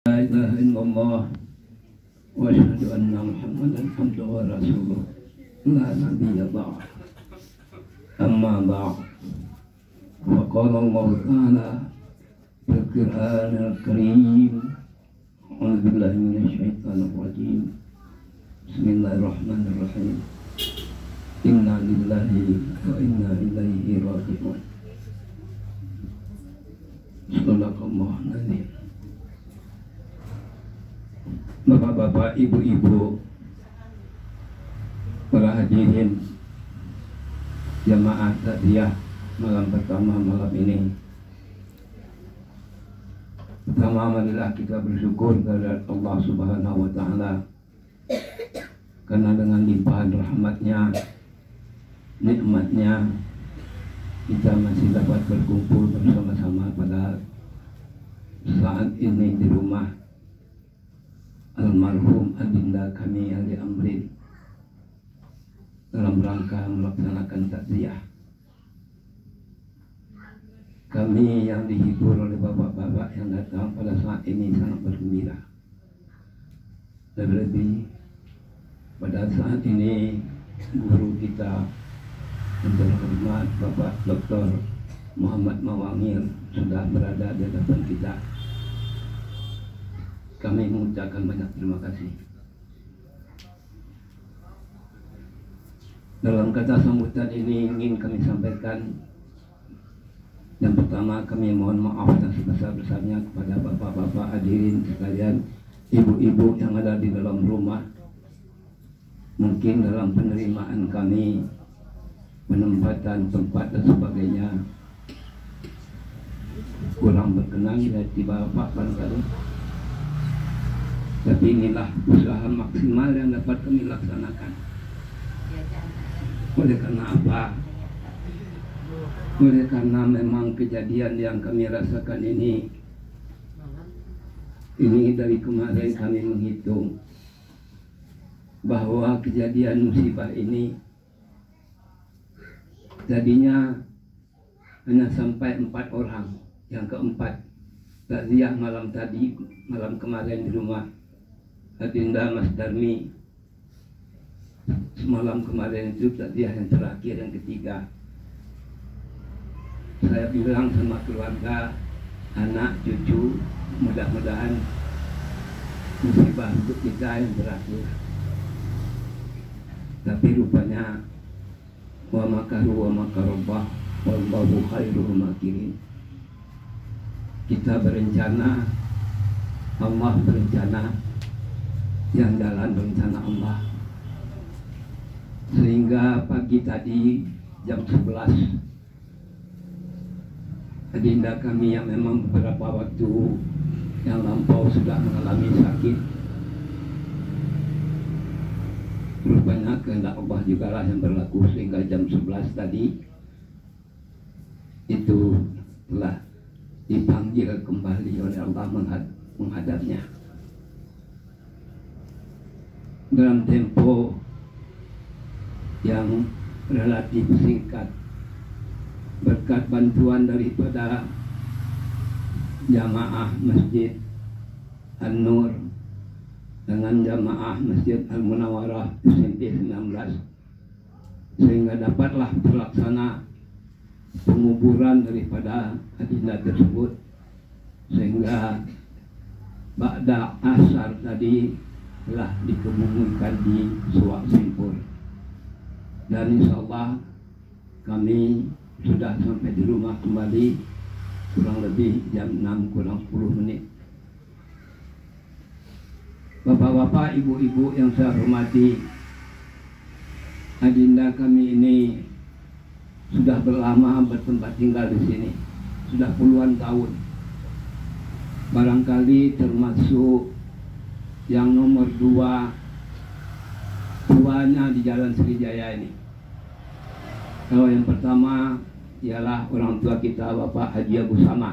La ilaha illallah wa asyhadu anna Muhammadan abduhu wa rasuluh. La nabiyya ba'd. Amma ba'd. Wa qala Allah ta'ala fil Qur'anil Karim. A'udzu billahi minasy syaithanir rajim. Bismillahirrahmanirrahim. Inna lillahi wa inna ilaihi raji'un. Sallallahu alaihi. Bapak-bapak, ibu-ibu, para hadirin jamaah takziah malam pertama malam ini. Pertama, marilah kita bersyukur kepada Allah Subhanahu wa Ta'ala, karena dengan limpahan rahmatnya, nikmatnya, kita masih dapat berkumpul bersama-sama pada saat ini di rumah almarhum adinda kami Ali Amrin dalam rangka melaksanakan takziah. Kami yang dihibur oleh bapak-bapak yang datang pada saat ini sangat bergembira. Terlebih pada saat ini guru kita yang terhormat Bapak Dr. Muhammad Mawangir sudah berada di hadapan kita. Kami mengucapkan banyak terima kasih. Dalam kata sambutan ini ingin kami sampaikan, yang pertama kami mohon maaf yang sebesar-besarnya kepada bapak-bapak hadirin sekalian, ibu-ibu yang ada di dalam rumah. Mungkin dalam penerimaan kami, penempatan tempat dan sebagainya kurang berkenan dari bapak barangkali. Tapi inilah usaha maksimal yang dapat kami laksanakan. Oleh karena apa? Oleh karena memang kejadian yang kami rasakan ini dari kemarin kami menghitung bahwa kejadian musibah ini tadinya hanya sampai 4 orang. Yang keempat, takziah malam kemarin di rumah Adinda Mas Darmi. Semalam kemarin itu takziah yang terakhir, yang ketiga. Saya bilang sama keluarga, anak, cucu, mudah-mudahan musibah untuk kita yang terakhir. Tapi rupanya wa makaru wa makarullah wallahu khairul makirin. Kita berencana, Allah berencana, yang jalan berencana Allah. Sehingga pagi tadi jam 11 adinda kami yang memang beberapa waktu yang lampau sudah mengalami sakit, rupanya kehendak Allah juga lah yang berlaku, sehingga jam 11 tadi itu telah dipanggil kembali oleh Allah menghadapnya. Dalam tempo yang relatif singkat, berkat bantuan daripada jamaah Masjid An-Nur dengan jamaah Masjid Al-Munawwarah SMP 19, sehingga dapatlah terlaksana penguburan daripada adinda tersebut, sehingga ba'da asar tadi telah dikebumikan di Suwak Simpur. Dan insyaallah kami sudah sampai di rumah kembali kurang lebih jam 6 kurang 10 menit. Bapak-bapak, ibu-ibu yang saya hormati, adinda kami ini sudah berlama bertempat tinggal di sini, sudah puluhan tahun. Barangkali termasuk yang nomor 2 tuanya di Jalan Sriwijaya ini. Kalau yang pertama ialah orang tua kita, Bapak Haji Abu Samah.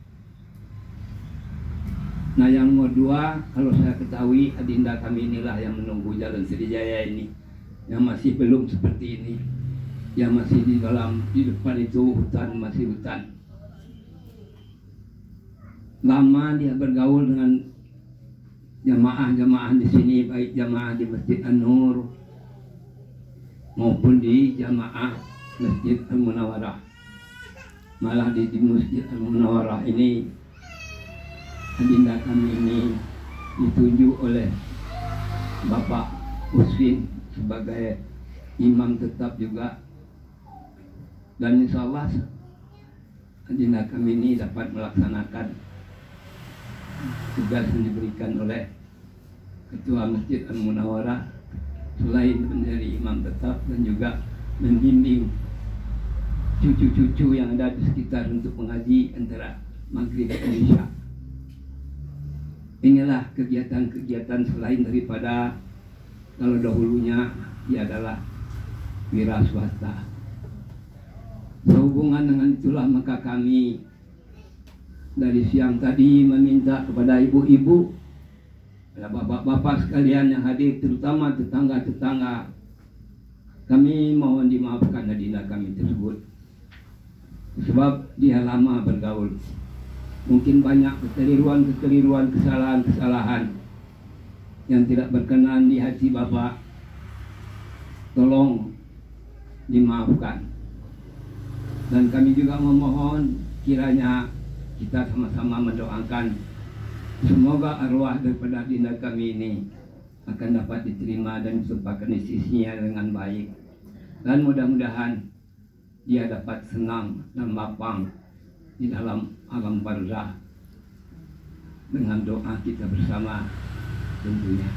Nah, yang nomor 2 kalau saya ketahui adinda kami inilah yang menunggu Jalan Sriwijaya ini, yang masih belum seperti ini, yang masih di depan itu hutan, masih hutan. Lama dia bergaul dengan jamaah-jamaah di sini, baik jamaah di Masjid An-Nur maupun di jamaah Masjid Al-Munawarah. Malah di Masjid Al-Munawarah ini adinda kami ini ditunjuk oleh Bapak Uswin sebagai imam tetap juga, dan insya Allah adinda kami ini dapat melaksanakan tugas yang diberikan oleh Ketua Masjid Al-Munawarah, selain menjadi imam tetap dan juga membimbing cucu-cucu yang ada di sekitar untuk mengaji antara maghrib dan isya. Inilah kegiatan-kegiatan selain daripada kalau dahulunya dia adalah wira swasta. Sehubungan dengan itulah maka kami dari siang tadi meminta kepada ibu-ibu, bapak-bapak sekalian yang hadir, terutama tetangga-tetangga, kami mohon dimaafkan adinda kami tersebut, sebab dia lama bergaul. Mungkin banyak kekeliruan, kesalahan-kesalahan yang tidak berkenan di hati bapak. Tolong dimaafkan. Dan kami juga memohon kiranya kita sama-sama mendoakan semoga arwah daripada adinda kami ini akan dapat diterima dan disempurnakan sisinya dengan baik, dan mudah-mudahan dia dapat senang dan lapang di dalam alam barzah dengan doa kita bersama tentunya.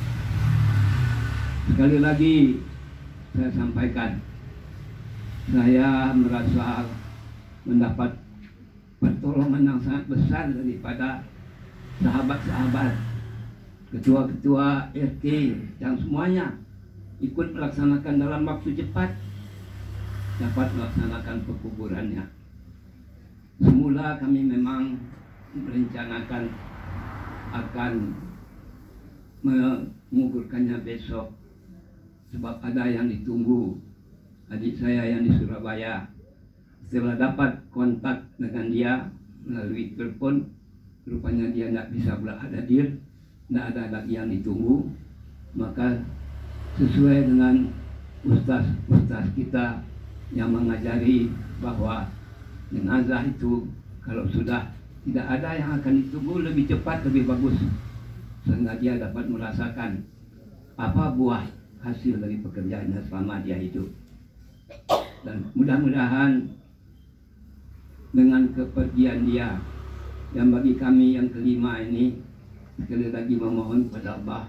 Sekali lagi saya sampaikan, saya merasa mendapat pertolongan yang sangat besar daripada sahabat-sahabat, ketua-ketua RT yang semuanya ikut melaksanakan dalam waktu cepat dapat melaksanakan pekuburannya. Semula kami memang merencanakan akan menguburkannya besok, sebab ada yang ditunggu adik saya yang di Surabaya. Setelah dapat kontak dengan dia melalui telepon, rupanya dia tidak bisa hadir, tidak ada lagi yang ditunggu. Maka sesuai dengan ustaz kita yang mengajari bahwa jenazah itu kalau sudah tidak ada yang akan ditunggu, lebih cepat lebih bagus, sehingga dia dapat merasakan apa buah hasil dari pekerjaannya selama dia hidup. Dan mudah-mudahan dengan kepergian dia yang bagi kami yang kelima ini, sekali lagi memohon kepada Allah,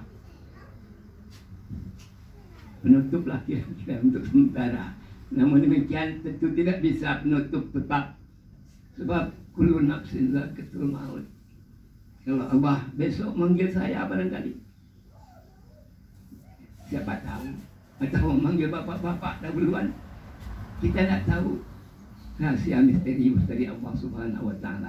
penutuplah kira-kira untuk sementara. Namun demikian tentu tidak bisa penutup tetap, sebab kullu nafsin zaikatul maut. Kalau Allah besok manggil saya barangkali, siapa tahu, atau memanggil bapak-bapak dahuluan, kita tidak tahu. Rahasia misterius dari Allah Subhanahu wa Ta'ala.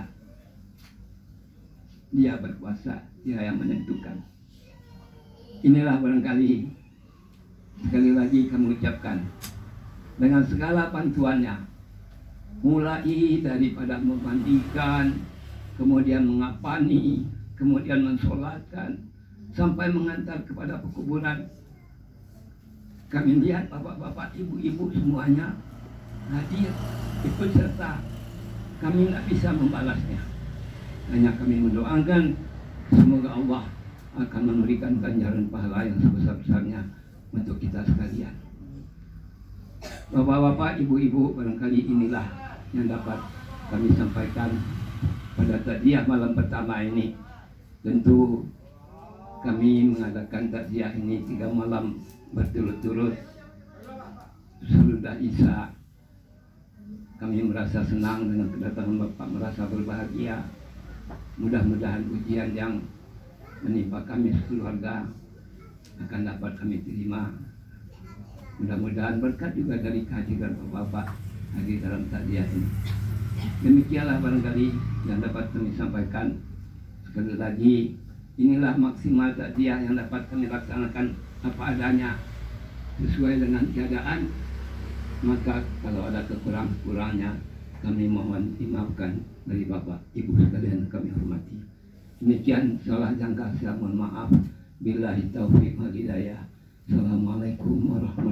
Dia berkuasa, dia yang menentukan. Inilah barangkali sekali lagi kami ucapkan dengan segala bantuannya, mulai daripada memandikan, kemudian mengapani, kemudian mensolatkan, sampai mengantar kepada pekuburan. Kami lihat bapak-bapak, ibu-ibu semuanya hadir, ikut serta. Kami tidak bisa membalasnya, hanya kami mendoakan semoga Allah akan memberikan ganjaran pahala yang sebesar-besarnya untuk kita sekalian. Bapak-bapak, ibu-ibu, barangkali inilah yang dapat kami sampaikan pada takziah malam pertama ini. Tentu kami mengadakan takziah ini 3 malam berturut-turut sesudah Isya. Kami merasa senang dengan kedatangan Bapak, merasa berbahagia. Mudah-mudahan ujian yang menimpa kami sekeluarga akan dapat kami terima. Mudah-mudahan berkat juga dari kehadiran Bapak hadir dalam takziah ini. Demikianlah barangkali yang dapat kami sampaikan. Sekali lagi, inilah maksimal takziah yang dapat kami laksanakan apa adanya sesuai dengan keadaan. Maka kalau ada kekurangan-kurangnya, kami mohon dimaafkan dari Bapak Ibu sekalian kami hormati. Demikian salah jangka saya mohon maaf. Billahi taufiq wal hidayah. Assalamualaikum warahmatullahi